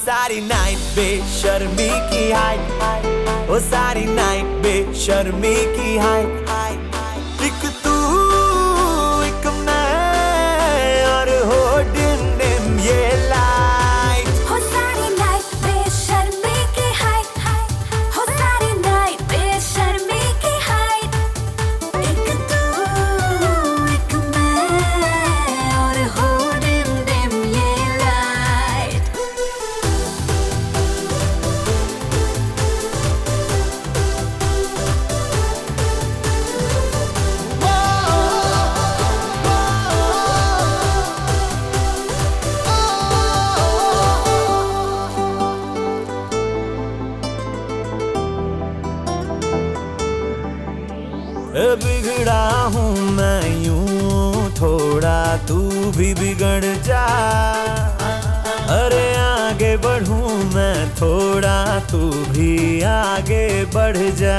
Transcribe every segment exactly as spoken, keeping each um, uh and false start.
सारी नाइट बेशर्मी की हाइट, ओ सारी नाइट बेशर्मी की हाइट। एक तू एक मैं और हो डिम डिम ये लाइट। हो सारी नाइट बेशर्मी की हाइट, हो सारी नाइट बेशर्मी की हाइट। एक तू एक मैं और हो डिम डिम ये लाइट। बिगड़ा हूँ मैं यूं थोड़ा, तू भी बिगड़ जा। अरे आगे बढ़ूं मैं थोड़ा, तू भी आगे बढ़ जा।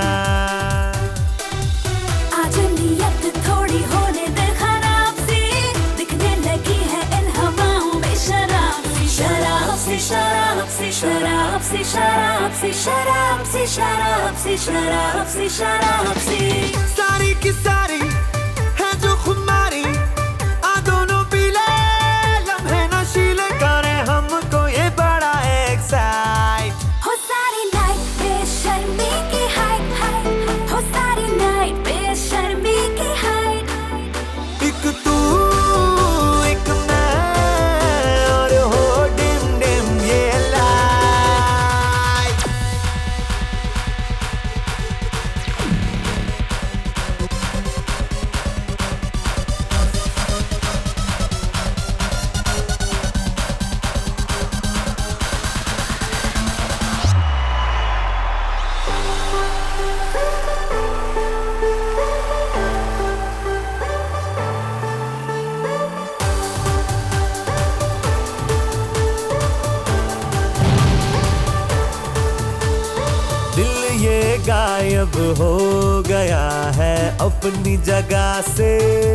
आज नियत थोड़ी होने दे खराब सी, दिखने लगी है इन हवाओं में शराब सी। शराब सी शराब सी शराब सी शराब सी शराब सी शराब सी शराब सी शराब सी। सारी की सारी है जो खुमारी, आ दोनों पीले लम्हे नशीले करे हमको ये बड़ा एक्साइट। हो सारी नाइट बेशर्मी की हाइट, हाइट। हो सारी नाइट बेशर्मी की हाइट। एक तू एक मैं और हो डिम डिम ये लाइट। दिल ये गायब हो गया है अपनी जगह से,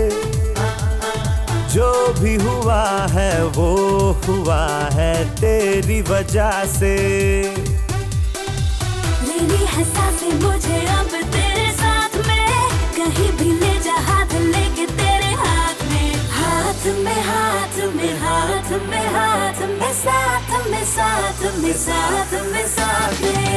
जो भी हुआ है वो हुआ है तेरी वजह से। लेनी है सांसें मुझे अब तेरे साथ में, कहीं भी ले जा हाथ लेके तेरे हाथ में। हाथ में हाथ में हाथ में हाथ में साथ में साथ में साथ में साथ में।